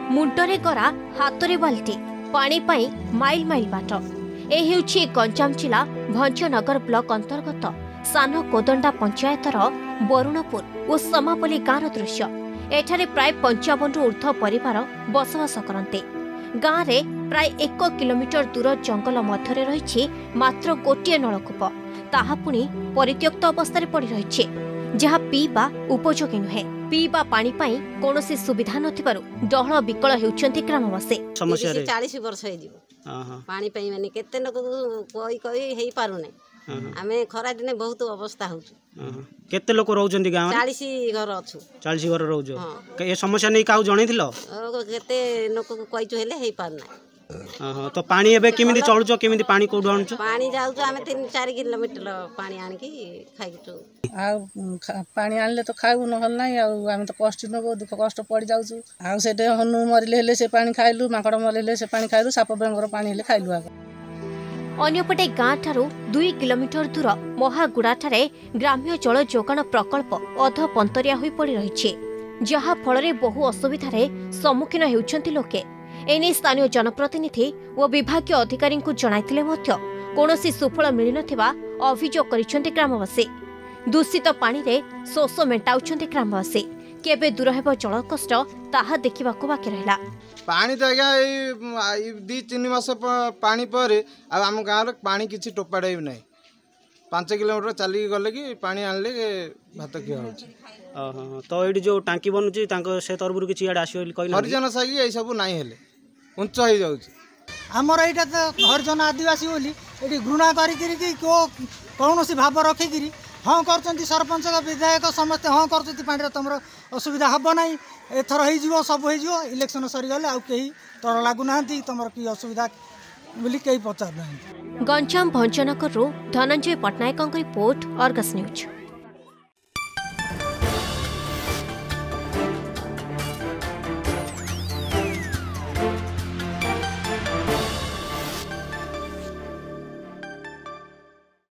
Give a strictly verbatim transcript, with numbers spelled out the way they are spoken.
मुंडरे गरा हातरे बाल्टी पानी पाई माइल माइल बाट। ए हेउछि गंजाम जिला भंजनगर ब्लॉक अंतर्गत सान कोदंडा पंचायतर बरुणपुर और समापली गाँव दृश्य। एठारे प्राय पंचावन रु ऊर्ध्व परिवार बसवास करते। गाँव में प्राय एक किलोमीटर दूर जंगल मध्य रही मात्र गोटे नलकूप, ताहा पुणी परित्यक्त अवस्था पड़ रही जहाँ पीवा उपयोगी नुहे। पीवा पानी पाई कौनसी सुविधा नथिबारु डहळ बिकळ हेउछन्ति ग्रामवासी। समस्या रे चालीस वर्ष हे जिवो पानी पाई माने केते लोक कोई कोई हेई पारुने। आमे खरा दिने बहुत अवस्था होछु। केते लोक रहउछन्ति गाँव चालीस घर अछु। चालीस घर रहउछो। ए समस्या नै काउ जणैथिलो? केते लोक को कहिचो हेले हेई पारना। हां तो पानी एबे केमिति चलुचो, केमिति पानी कोडु आणुचो? पानी जाउचो आमे तीन चार किलोमीटर पानी आनकी खाइचो। आ पानी आनले तो खाउ नहल नै। आ आमे तो कष्ट नको दुख कष्ट पड़ जाउचु। आ सेटे हनु मरिले हेले से पानी खाइलु, माकड़ मरिले से पानी खाइलु, साप बेंगर पानी हेले खाइलु। आ अन्यपटे गाँ ठारू दुई किलोमीटर दूर महागुड़ाठारे ग्राम्य जल जोगाण प्रकल्प अधपंतरिया होई पड़ी रही, जहा फल बहु असुविधार सम्मुखीन होउछन्ति लोके। एने स्थानीय जनप्रतिनिधि और विभागीय अधिकारी जणाइथिले मध्य कौनसी सुफल मिल नथिबा अभियोग करिसेंति ग्रामवासी। दूषित पानी रे शोष मेंटाउछन्ति ग्रामवासी। केबे दूर हेबो जल कष्ट ताहा देखिबाकू बाकी रहला। पानी तो आज्ञा दी तीन मास पानी पर आम गाँव पानी किसी टोपाड़े भी नहीं। पांच किलोमीटर चलिकी गले कि पानी आनले भात खिया हो। तो ये जो टांकी बनुची से तरफ किसी इे आस हरिजन साई ये सब नाई हेले उच्च हो जाउची। आमर यहाँ तो हरिजन आदिवासी बोली ये घृणा करी कौन सी भाव रखिकी हाँ कर सरपंच विधायक समस्ते हाँ कर पानी तुम असुविधा हम ना। एथर हो सब हो इलेक्शन सरीगले आउ कहीं तर लगुना तुम कि असुविधा बोली कहीं पचार ना। Ganjam Bhanjanagar Dhananjay Pattanayak report Argus news.